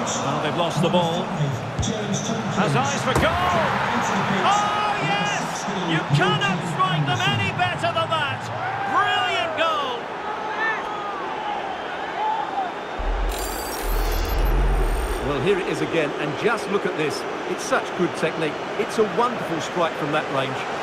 Well, they've lost the ball. Has eyes for goal. Oh, yes! You cannot strike them any better than that. Brilliant goal. Well, here it is again, and just look at this. It's such good technique. It's a wonderful strike from that range.